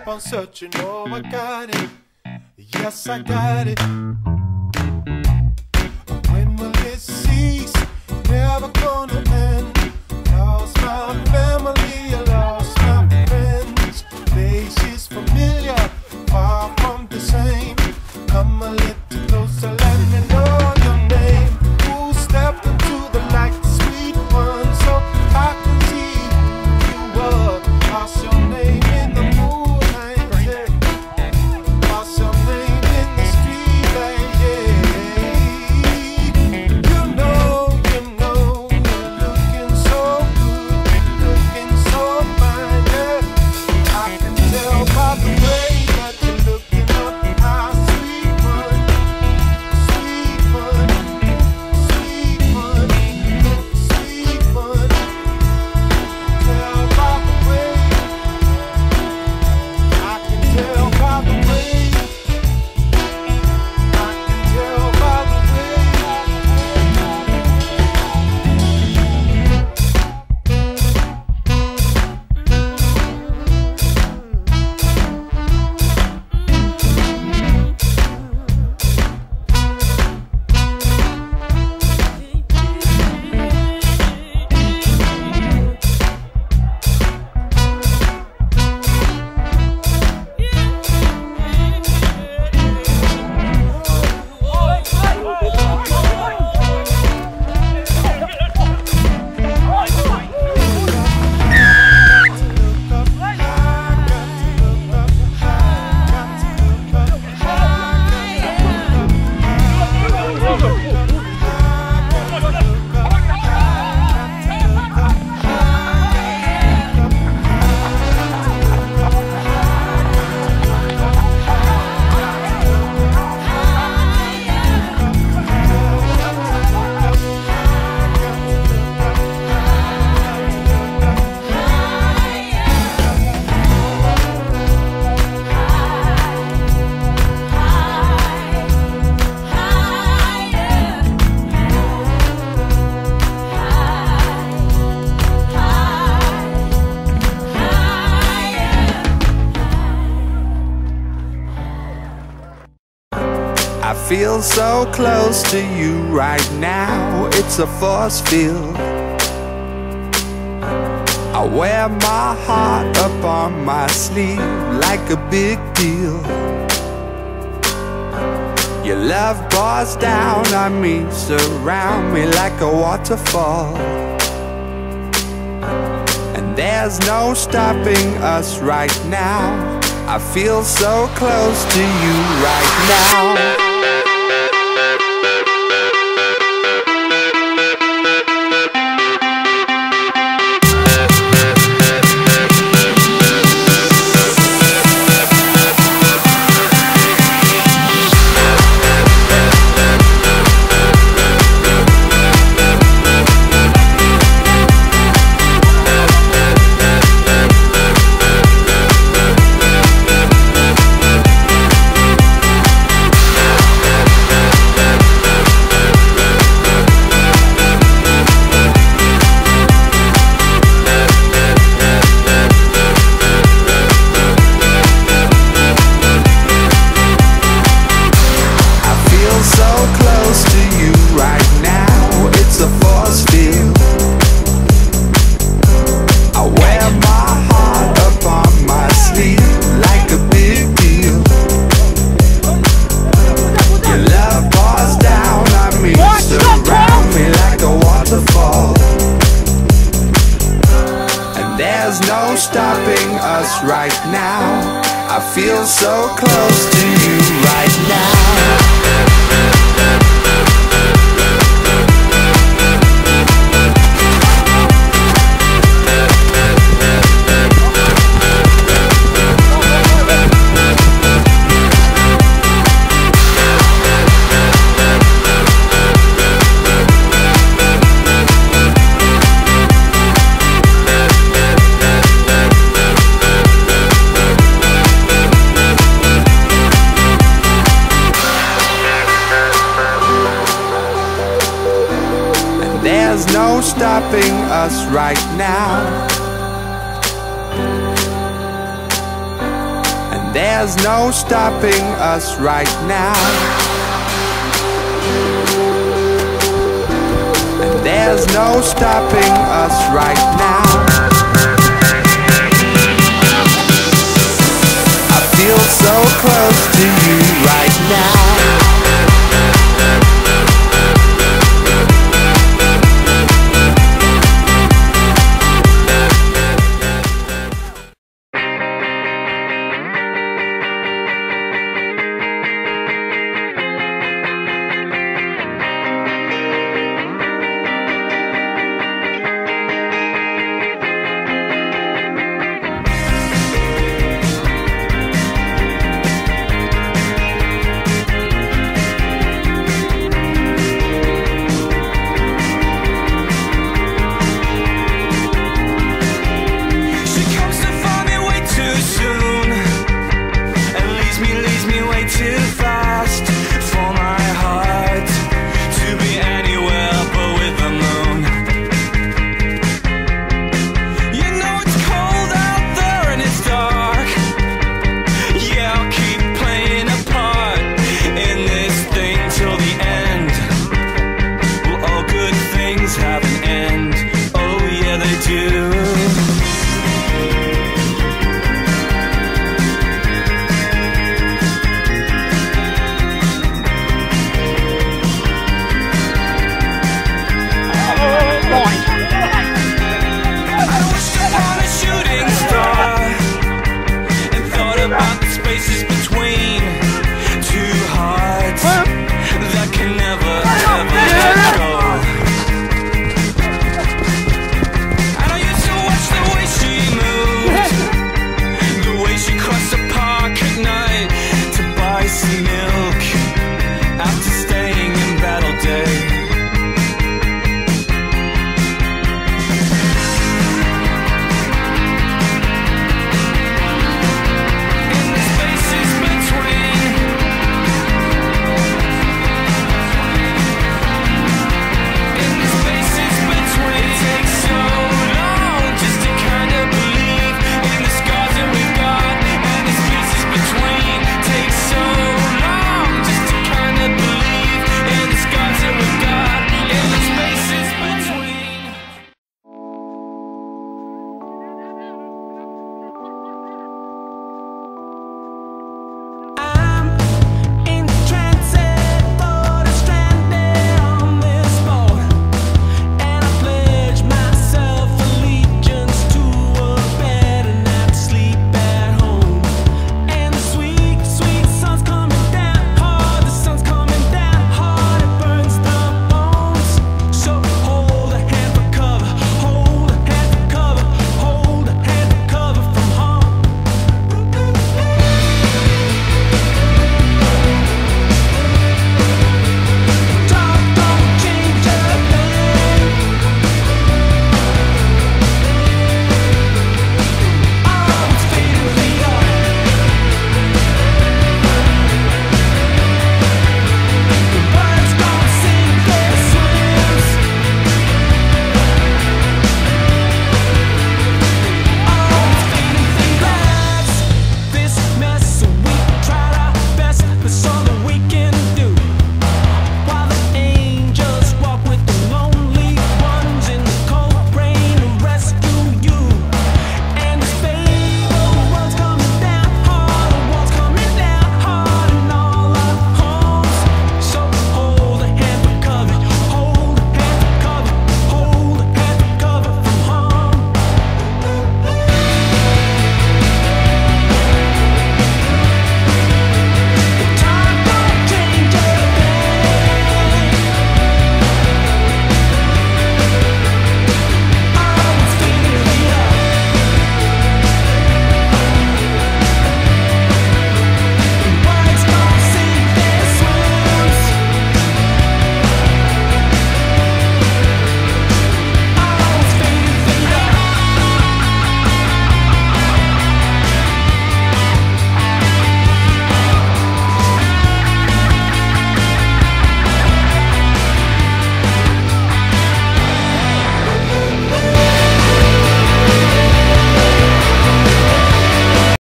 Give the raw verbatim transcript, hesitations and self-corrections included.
keep on searching. Oh, I got it. Yes, I got it. When will it cease? Never gonna end. Lost my family, I lost my friends. Faces familiar, far from the same. Come a little closer, let me know your name. Who stepped into the light, the sweet one, so I could see who you were. Lost your name in the moonlight, yeah. Lost your name in the street light, yeah. You know, you know, you're looking so good, looking so fine, yeah. I can tell by the way that you're looking up high, sweet one, sweet one, sweet one, sweet one. Tell by the way, I can tell by the way, I can tell by the way. I feel so close to you right now, it's a force field. I wear my heart up on my sleeve like a big deal. Your love pours down on me, surround me like a waterfall. And there's no stopping us right now. I feel so close to you right now. There's no stopping us right now. I feel so close to you right now. There's no stopping us right now. And there's no stopping us right now. And there's no stopping us right now.